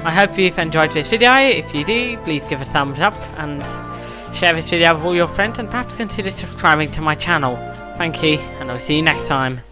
I hope you've enjoyed this video. If you do, please give a thumbs up and share this video with all your friends, and perhaps consider subscribing to my channel. Thank you, and I'll see you next time.